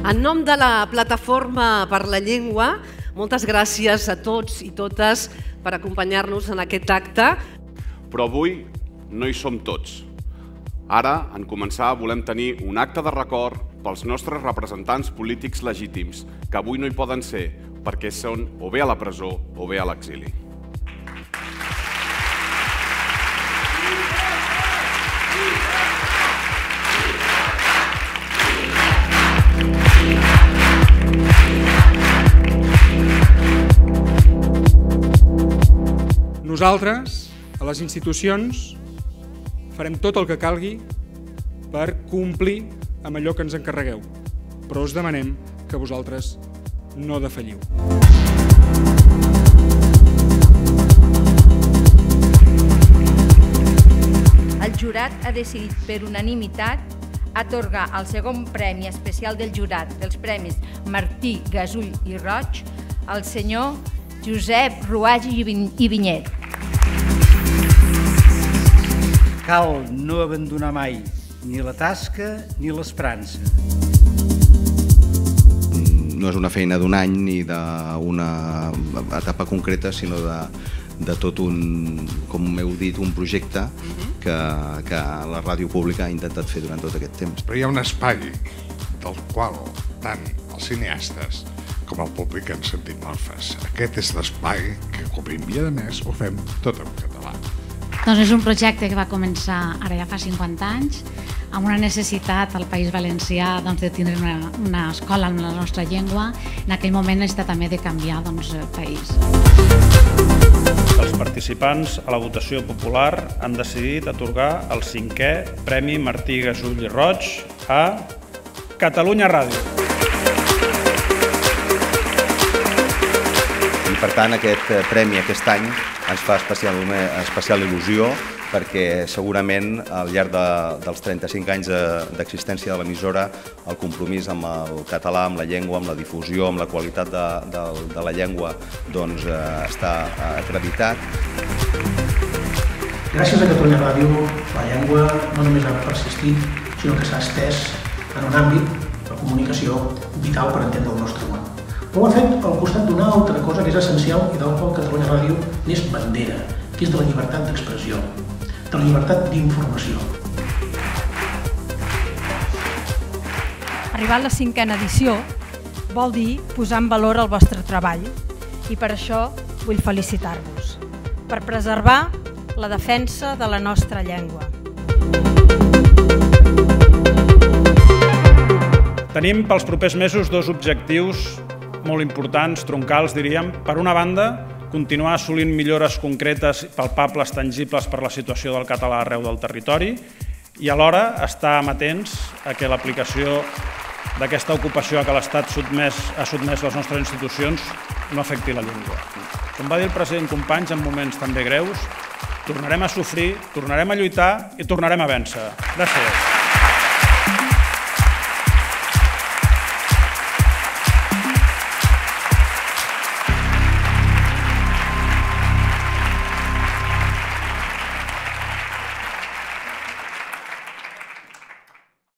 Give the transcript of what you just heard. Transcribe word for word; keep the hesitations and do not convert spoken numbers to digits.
En nom de la Plataforma per la Llengua, moltes gràcies a tots i totes per acompanyar-nos en aquest acte. Però avui no hi som tots. Ara, en començar, volem tenir un acte de record pels nostres representants polítics legítims, que avui no hi poden ser perquè són o bé a la presó o bé a l'exili. Nosaltres, a les institucions, farem tot el que calgui per complir amb allò que ens encarregueu, però us demanem que vosaltres no defalliu. El jurat ha decidit per unanimitat atorgar el segon premi especial del jurat dels Premis Martí, Gasull i Roig al senyor Josep Ruagi i Vinyet. Cal no abandonar mai ni la tasca ni l'esperança. No és una feina d'un any ni d'una etapa concreta, sinó de, de tot un, com heu dit, un projecte que, que la ràdio pública ha intentat fer durant tot aquest temps. Però hi ha un espai del qual tant els cineastes com el públic ens sentim orfes. Aquest és l'espai que cobrim i a més ho fem tot en català. Doncs és un projecte que va començar ara ja fa cinquanta anys, amb una necessitat al País Valencià doncs, de tenir una, una escola amb la nostra llengua. En aquell moment necessita també de canviar doncs, el país. Els participants a la votació popular han decidit atorgar el cinquè Premi Martí, Gasull i Roig a Catalunya Ràdio. I per tant aquest premi aquest any ens fa especial, especial il·lusió perquè segurament al llarg de, dels trenta-cinc anys d'existència de l'emissora el compromís amb el català, amb la llengua, amb la difusió, amb la qualitat de, de, de la llengua doncs, eh, està acreditat. Gràcies a Catalunya Ràdio, la llengua no només ha persistit, sinó que s'ha estès en un àmbit, la comunicació, vital per entendre el nostre món. Però ho ha fet al costat d'una altra cosa que és essencial i del qual Catalunya Ràdio n'és bandera, que és de la llibertat d'expressió, de la llibertat d'informació. Arribar a la cinquena edició vol dir posar en valor el vostre treball i per això vull felicitar-vos, per preservar la defensa de la nostra llengua. Tenim pels propers mesos dos objectius molt importants, troncals, diríem. Per una banda, continuar assolint millores concretes, palpables, tangibles per la situació del català arreu del territori i alhora estar amatents a que l'aplicació d'aquesta ocupació a què l'Estat ha sotmès les nostres institucions no afecti la llengua. Com va dir el president Companys, en moments també greus, tornarem a sofrir, tornarem a lluitar i tornarem a vèncer. Gràcies.